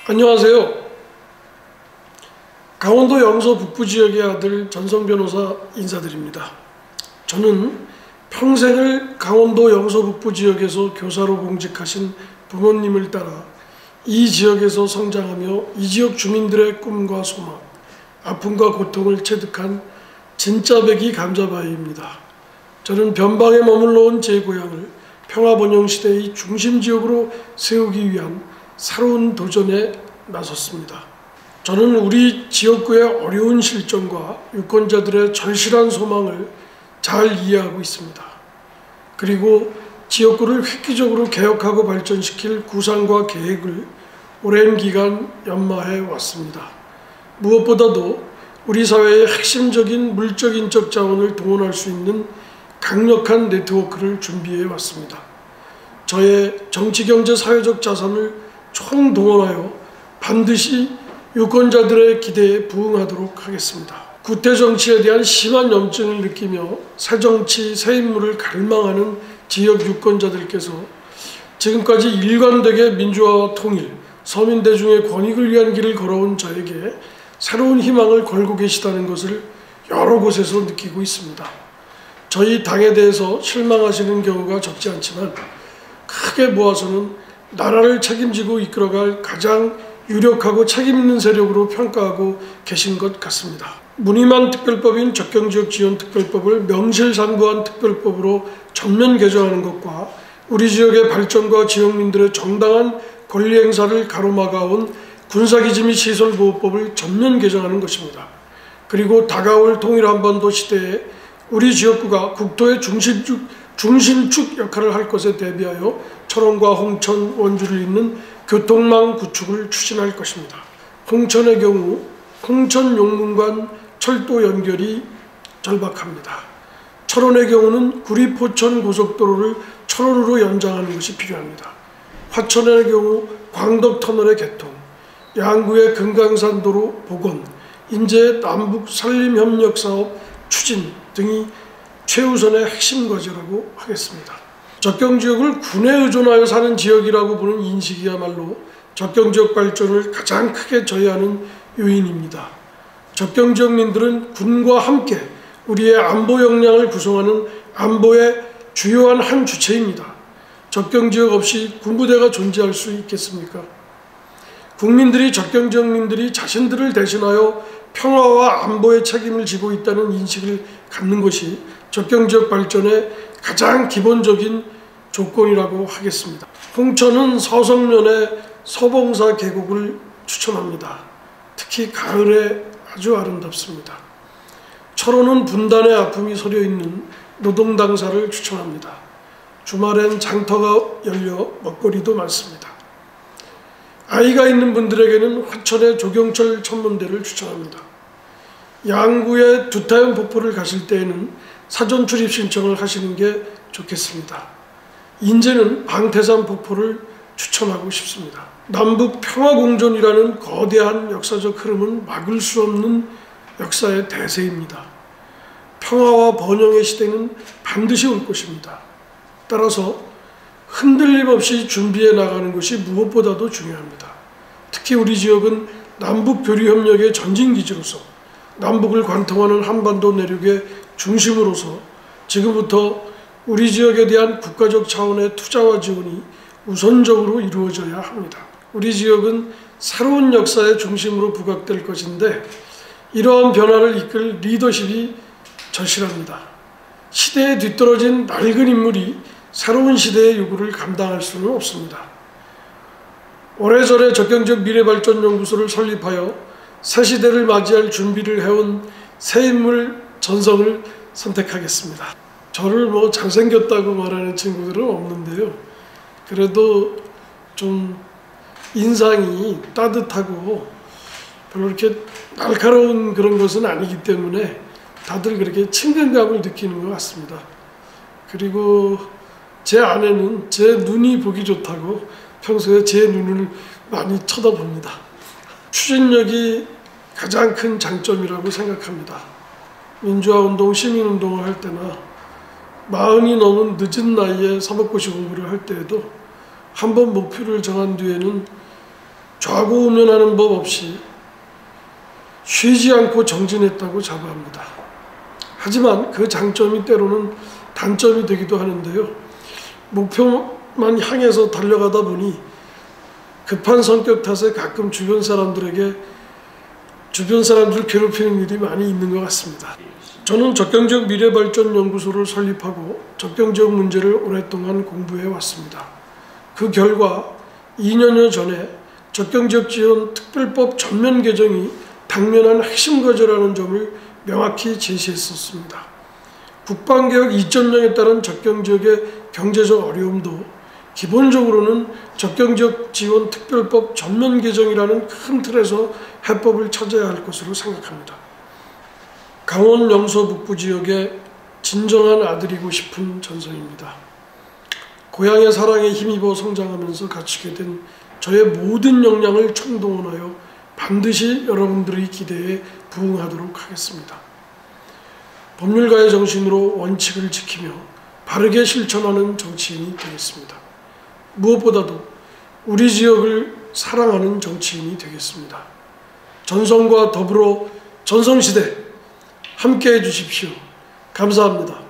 안녕하세요. 강원도 영서 북부 지역의 아들 전성 변호사 인사드립니다. 저는 평생을 강원도 영서 북부 지역에서 교사로 공직하신 부모님을 따라 이 지역에서 성장하며 이 지역 주민들의 꿈과 소망, 아픔과 고통을 체득한 진짜배기 감자바위입니다. 저는 변방에 머물러 온 제 고향을 평화번영시대의 중심지역으로 세우기 위한 새로운 도전에 나섰습니다. 저는 우리 지역구의 어려운 실정과 유권자들의 절실한 소망을 잘 이해하고 있습니다. 그리고 지역구를 획기적으로 개혁하고 발전시킬 구상과 계획을 오랜 기간 연마해 왔습니다. 무엇보다도 우리 사회의 핵심적인 물적 인적 자원을 동원할 수 있는 강력한 네트워크를 준비해 왔습니다. 저의 정치, 경제, 사회적 자산을 총동원하여 반드시 유권자들의 기대에 부응하도록 하겠습니다. 구태 정치에 대한 심한 염증을 느끼며 새정치, 새 인물을 갈망하는 지역 유권자들께서 지금까지 일관되게 민주화와 통일, 서민 대중의 권익을 위한 길을 걸어온 저에게 새로운 희망을 걸고 계시다는 것을 여러 곳에서 느끼고 있습니다. 저희 당에 대해서 실망하시는 경우가 적지 않지만 크게 모아서는 나라를 책임지고 이끌어갈 가장 유력하고 책임있는 세력으로 평가하고 계신 것 같습니다. 무늬만 특별법인 적경지역지원특별법을 명실상부한 특별법으로 전면 개정하는 것과 우리 지역의 발전과 지역민들의 정당한 권리 행사를 가로막아온 군사기지 및 시설보호법을 전면 개정하는 것입니다. 그리고 다가올 통일 한반도 시대에 우리 지역구가 국토의 중심축 역할을 할 것에 대비하여 철원과 홍천, 원주를 잇는 교통망 구축을 추진할 것입니다. 홍천의 경우 홍천 용문관 철도 연결이 절박합니다. 철원의 경우는 구리 포천 고속도로를 철원으로 연장하는 것이 필요합니다. 화천의 경우 광덕터널의 개통, 양구의 금강산도로 복원, 인제의 남북 산림협력사업 추진 등이 최우선의 핵심 과제라고 하겠습니다. 적경지역을 군에 의존하여 사는 지역이라고 보는 인식이야말로 적경지역 발전을 가장 크게 저해하는 요인입니다. 적경지역민들은 군과 함께 우리의 안보 역량을 구성하는 안보의 주요한 한 주체입니다. 적경지역 없이 군부대가 존재할 수 있겠습니까? 국민들이 적경지역민들이 자신들을 대신하여 평화와 안보의 책임을 지고 있다는 인식을 갖는 것이 적경지역 발전의 가장 기본적인 조건이라고 하겠습니다. 홍천은 서성면의 서봉사 계곡을 추천합니다. 특히 가을에 아주 아름답습니다. 철원은 분단의 아픔이 서려있는 노동당사를 추천합니다. 주말엔 장터가 열려 먹거리도 많습니다. 아이가 있는 분들에게는 화천의 조경철 천문대를 추천합니다. 양구의 두타연 폭포를 가실 때에는 사전 출입 신청을 하시는 게 좋겠습니다. 인제는 방태산 폭포를 추천하고 싶습니다. 남북 평화공존이라는 거대한 역사적 흐름은 막을 수 없는 역사의 대세입니다. 평화와 번영의 시대는 반드시 올 것입니다. 따라서 흔들림 없이 준비해 나가는 것이 무엇보다도 중요합니다. 특히 우리 지역은 남북교류협력의 전진기지로서 남북을 관통하는 한반도 내륙의 중심으로서 지금부터 우리 지역에 대한 국가적 차원의 투자와 지원이 우선적으로 이루어져야 합니다. 우리 지역은 새로운 역사의 중심으로 부각될 것인데 이러한 변화를 이끌 리더십이 절실합니다. 시대에 뒤떨어진 낡은 인물이 새로운 시대의 요구를 감당할 수는 없습니다. 오래전에 적경지역 미래발전연구소를 설립하여 새 시대를 맞이할 준비를 해온 새 인물 전성을 선택하겠습니다. 저를 뭐 잘생겼다고 말하는 친구들은 없는데요. 그래도 좀 인상이 따뜻하고 별로 이렇게 날카로운 그런 것은 아니기 때문에 다들 그렇게 친근감을 느끼는 것 같습니다. 그리고 제 아내는 제 눈이 보기 좋다고 평소에 제 눈을 많이 쳐다봅니다. 추진력이 가장 큰 장점이라고 생각합니다. 민주화운동, 시민운동을 할 때나 40이 넘은 늦은 나이에 사법고시 공부를 할 때에도 한번 목표를 정한 뒤에는 좌고우면하는 법 없이 쉬지 않고 정진했다고 자부합니다. 하지만 그 장점이 때로는 단점이 되기도 하는데요. 목표만 향해서 달려가다 보니 급한 성격 탓에 가끔 주변 사람들을 괴롭히는 일이 많이 있는 것 같습니다. 저는 적경지역 미래발전연구소를 설립하고 적경지역 문제를 오랫동안 공부해 왔습니다. 그 결과 2년여 전에 적경지역지원특별법 전면 개정이 당면한 핵심 과제라는 점을 명확히 제시했었습니다. 국방개혁 2.0에 따른 적경지역의 경제적 어려움도 기본적으로는 적경지역지원특별법 전면 개정이라는 큰 틀에서 해법을 찾아야 할 것으로 생각합니다. 강원 영서 북부 지역의 진정한 아들이고 싶은 전성입니다. 고향의 사랑에 힘입어 성장하면서 갖추게 된 저의 모든 역량을 총동원하여 반드시 여러분들의 기대에 부응하도록 하겠습니다. 법률가의 정신으로 원칙을 지키며 바르게 실천하는 정치인이 되겠습니다. 무엇보다도 우리 지역을 사랑하는 정치인이 되겠습니다. 전성과 더불어 전성시대 함께해 주십시오. 감사합니다.